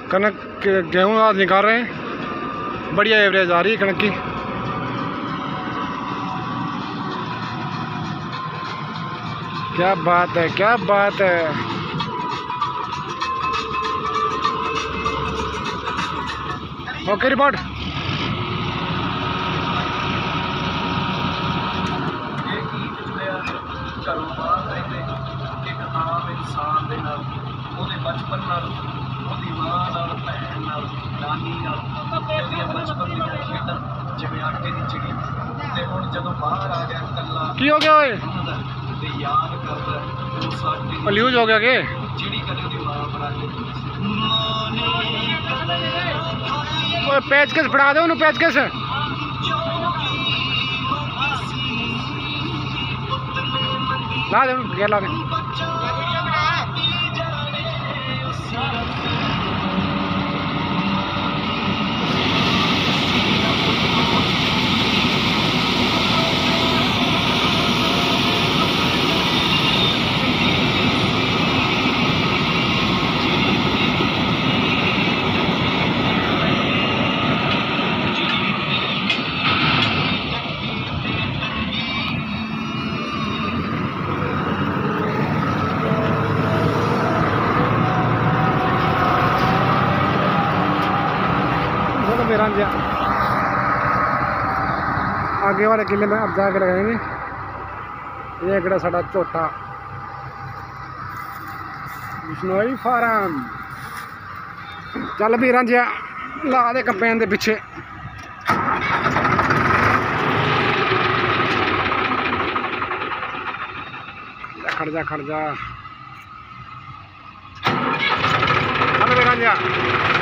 कनक गेहूँ आज निकाल रहे हैं, बढ़िया एवरेज आ रही है कनक की। क्या बात है, क्या बात है। Okay report. घरों बाहर रहते एक आम इंसान के नाल ਉਹਦੇ बचपन नाल ਉਹਦੀ मां नाल भैन नाल नानी नाल ਉਹਦੀਆਂ बचपन ਦੀਆਂ ਖੇਡਾਂ ਜਿਵੇਂ आटे ਦੀ चिड़ी ਤੇ ਹੁਣ ਜਦੋਂ ਬਾਹਰ आ गया ਕੱਲਾ की हो गया ओए ਤੇ याद करदा ਉਹ ਸਾਡੀ पल्यूज हो गया के चिड़ी कदे ਉਹਦੀ मां बना के ओए पेचकस फड़ा दे उन्हें, पेचकस ला दे उन्हें, ला दे। मेरा आगे वाले किले में अब जाके लगाएंगे। ये गड़ा साड़ा झोटा बिश्नोई फार्म। चल भी रांझिया ला दे कंपेन दे पिछे। खड़ जा खड़ जा, चल भी रांझिया।